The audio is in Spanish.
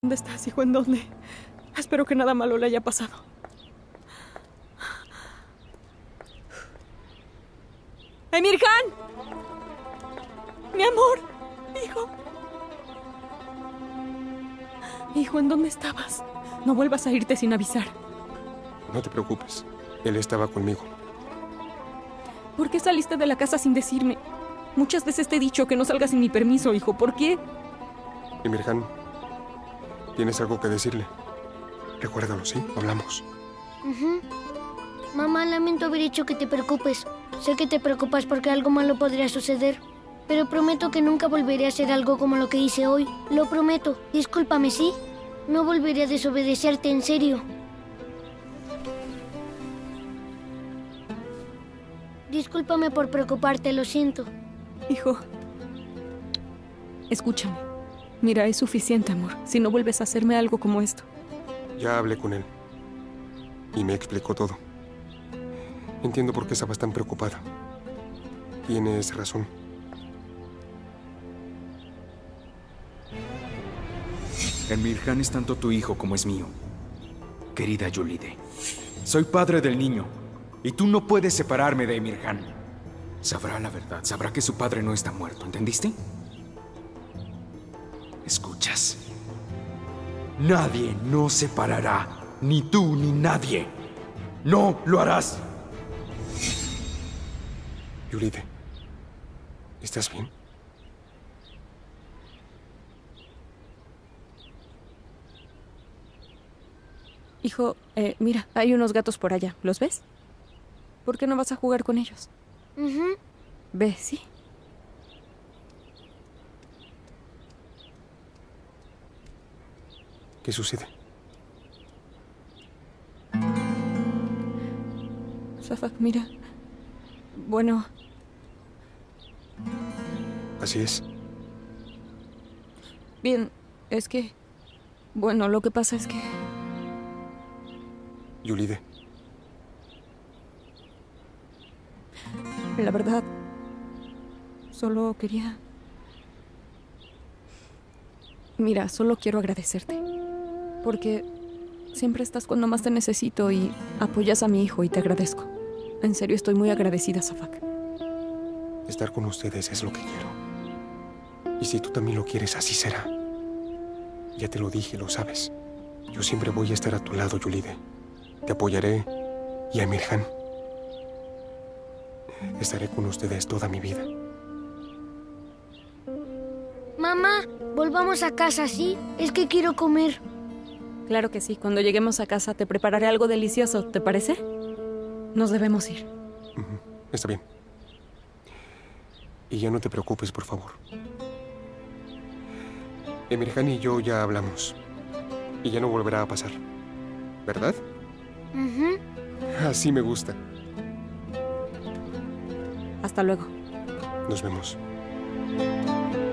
¿Dónde estás, hijo? ¿En dónde? Espero que nada malo le haya pasado. ¡Emirhan! ¡Mi amor! ¡Hijo! Hijo, ¿en dónde estabas? No vuelvas a irte sin avisar. No te preocupes. Él estaba conmigo. ¿Por qué saliste de la casa sin decirme? Muchas veces te he dicho que no salgas sin mi permiso, hijo. ¿Por qué? Emirhan, tienes algo que decirle. Recuérdalo, ¿sí? Hablamos. Mamá, lamento haber hecho que te preocupes. Sé que te preocupas porque algo malo podría suceder. Pero prometo que nunca volveré a hacer algo como lo que hice hoy. Lo prometo. Discúlpame, ¿sí? No volveré a desobedecerte, en serio. Discúlpame por preocuparte, lo siento. Hijo, escúchame. Mira, es suficiente, amor. Si no vuelves a hacerme algo como esto. Ya hablé con él. Y me explicó todo. Entiendo por qué estabas tan preocupada. Tienes razón. Emirhan es tanto tu hijo como es mío. Querida Yulide, soy padre del niño. Y tú no puedes separarme de Emirhan. Sabrá la verdad, sabrá que su padre no está muerto, ¿entendiste? ¿Escuchas? Nadie nos separará. Ni tú ni nadie. ¡No lo harás! Yulide, ¿estás bien? Hijo, mira, hay unos gatos por allá. ¿Los ves? ¿Por qué no vas a jugar con ellos? Ve, ¿sí? ¿Qué sucede? Shafak, mira. Bueno. Así es. Bien, es que... Bueno, lo que pasa es que... Yulide. La verdad, solo quería... Mira, solo quiero agradecerte. Porque siempre estás cuando más te necesito y apoyas a mi hijo y te agradezco. En serio, estoy muy agradecida, Shafak. Estar con ustedes es lo que quiero. Y si tú también lo quieres, así será. Ya te lo dije, lo sabes. Yo siempre voy a estar a tu lado, Yulide. Te apoyaré y a Emirhan. Estaré con ustedes toda mi vida. Mamá, volvamos a casa, ¿sí? Es que quiero comer. Claro que sí. Cuando lleguemos a casa te prepararé algo delicioso, ¿te parece? Nos debemos ir. Está bien. Y ya no te preocupes, por favor. Emirhan y yo ya hablamos. Y ya no volverá a pasar. ¿Verdad? Así me gusta. Hasta luego. Nos vemos.